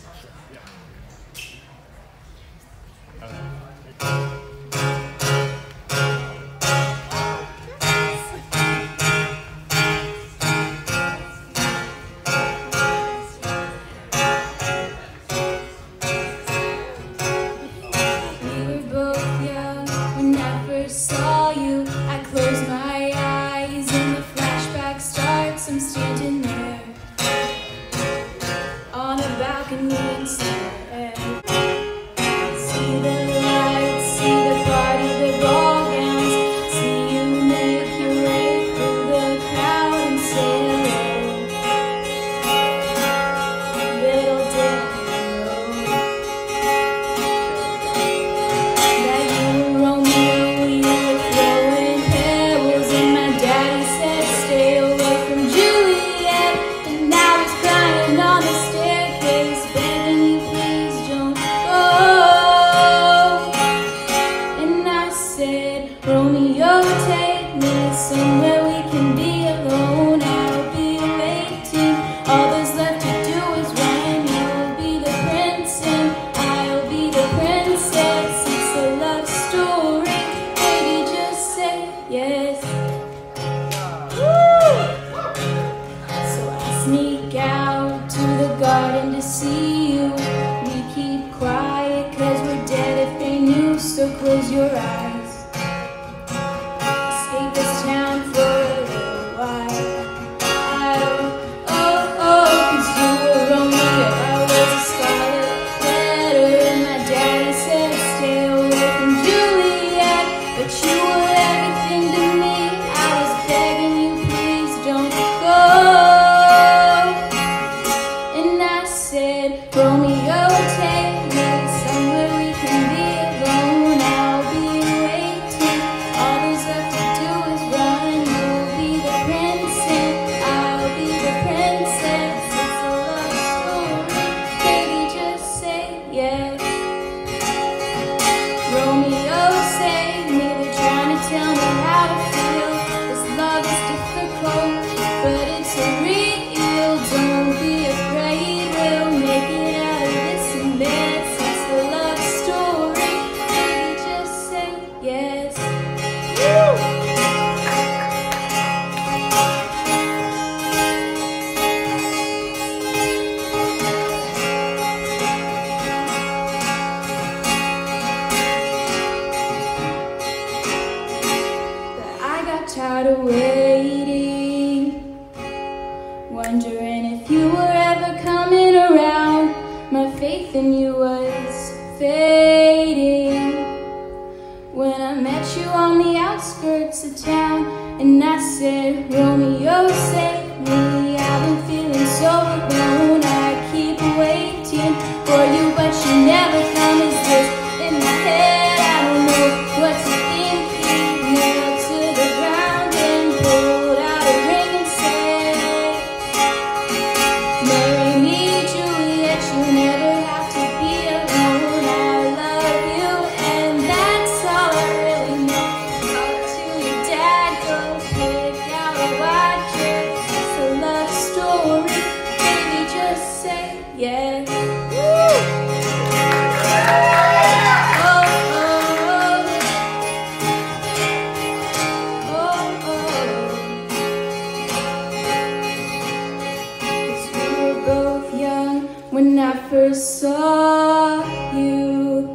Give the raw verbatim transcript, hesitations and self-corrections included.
Saw you, I closed my eyes and the flashback starts. I'm standing there on a balcony instead. See the lights, see the party, the ball gowns. See you make your way through the crowd and say hello. Little did you know that you were Romeo. Romeo, take me somewhere we can be alone. I'll be waiting. All there's left to do is run. You'll be the prince and I'll be the princess. It's a love story. Baby, just say yes. Woo! So I sneak out to the garden to see you. We keep quiet cause we're dead if they knew. So close your eyes. This town for a little while. I oh, oh, oh, cause you were Romeo, I was a scarlet letter, and my daddy said stay away from Juliet, but you were everything to me. I was begging you, please don't go. And I said, Romeo, take me somewhere we can be alone. I'll be waiting. All there's left to do is run. You'll be the prince and I'll be the princess. It's a love story. Baby, just say yes. Romeo, save me. They're trying to tell me how to feel. This love is difficult, but it's so real. Don't be afraid, we'll make it out of this mess. It's a love story. Baby, just say yes. Woo! Tired of waiting, wondering if you were ever coming around. My faith in you was fading when I met you on the outskirts of town. And I said, Romeo, save me. I've been feeling so alone. I keep waiting for you, but you never come. Is this in my head? I don't know what to think. Nailed to the ground and pulled out a ring and said, marry me, Juliet. You never have to be alone. I love you, and that's all I really know. Talk to your dad, go pick out a white dress. It's a love story. Baby, just say yes. Woo! When I first saw you,